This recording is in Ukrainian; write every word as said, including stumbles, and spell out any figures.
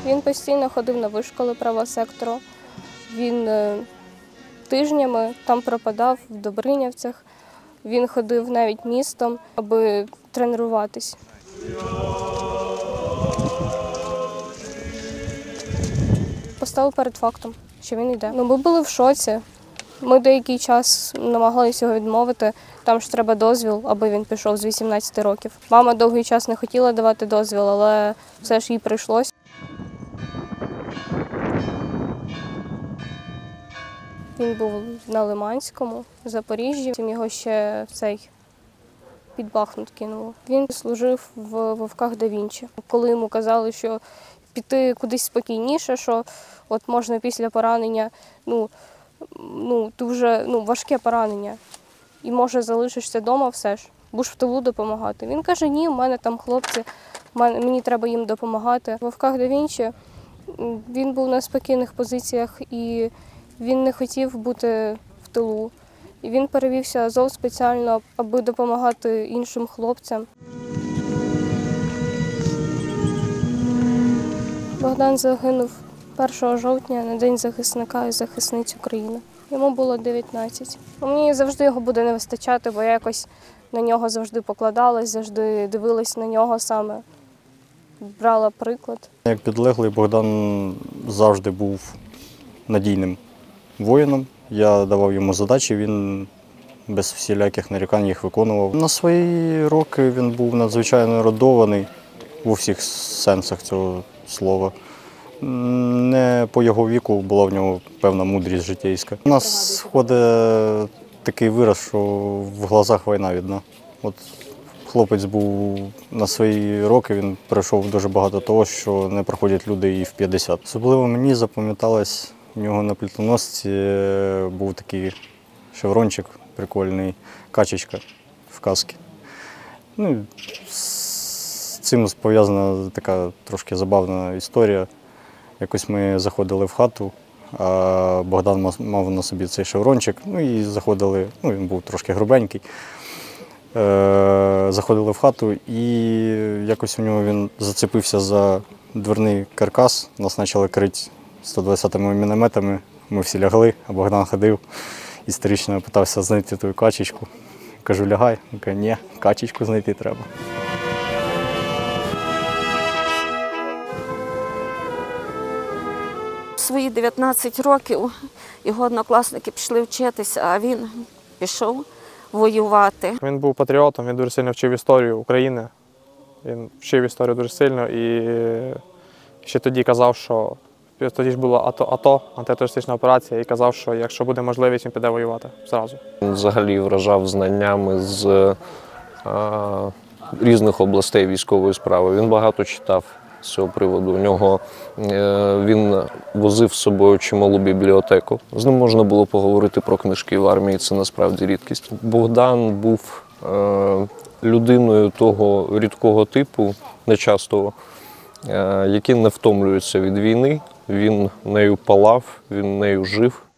Він постійно ходив на вишколи правого сектору. Він тижнями там пропадав в Добринявцях. Він ходив навіть містом, аби тренуватись. Поставив перед фактом, що він йде. Ну, ми були в шоці. Ми деякий час намагалися його відмовити. Там ж треба дозвіл, аби він пішов з вісімнадцяти років. Мама довгий час не хотіла давати дозвіл, але все ж їй прийшлось. Він був на Лиманському, в Запоріжжі. Його ще в цей під Бахмут кинуло. Він служив в Вовках да Вінчі. Коли йому казали, що піти кудись спокійніше, що от можна після поранення, ну, ну дуже ну, важке поранення, і може залишишся вдома все ж, будеш в тилу допомагати. Він каже, ні, в мене там хлопці, мені треба їм допомагати. В Вовках да Вінчі він був на спокійних позиціях і він не хотів бути в тилу. І він перевівся в Азов спеціально, аби допомагати іншим хлопцям. Богдан загинув першого жовтня на День захисника і захисниць України. Йому було дев'ятнадцять. Мені завжди його буде не вистачати, бо я якось на нього завжди покладалась, завжди дивилась на нього саме, брала приклад. Як підлеглий, Богдан завжди був надійним воїном. Я давав йому задачі, він без всіляких нарікань їх виконував. На свої роки він був надзвичайно родований у всіх сенсах цього слова. Не по його віку була в нього певна мудрість життєйська. У нас ходить такий вираз, що в глазах війна видна. От хлопець був на свої роки, він пройшов дуже багато того, що не проходять люди і в п'ятдесят. Особливо мені запам'яталось, у нього на плитоносці був такий шеврончик прикольний, качечка в касці. Ну, з цим пов'язана така трошки забавна історія. Якось ми заходили в хату, а Богдан мав на собі цей шеврончик, ну і заходили, ну він був трошки грубенький. Заходили в хату і якось у нього він зацепився за дверний каркас, нас почали крити сто двадцятими мінометами, ми всі лягли, а Богдан ходив, історично питався знайти ту качечку. Кажу, лягай, він каже, ні, качечку знайти треба. В свої дев'ятнадцять років його однокласники пішли вчитися, а він пішов воювати. Він був патріотом, він дуже сильно вчив історію України. Він вчив історію дуже сильно і ще тоді казав, що тоді ж було АТО, АТО, антитерористична операція, і казав, що якщо буде можливість, він піде воювати зразу. Він взагалі вражав знаннями з а, різних областей військової справи. Він багато читав з цього приводу. У нього е, він возив з собою чималу бібліотеку. З ним можна було поговорити про книжки в армії, це насправді рідкість. Богдан був е, людиною того рідкого типу, нечастого, е, який не втомлюється від війни. Він нею палав, він нею жив.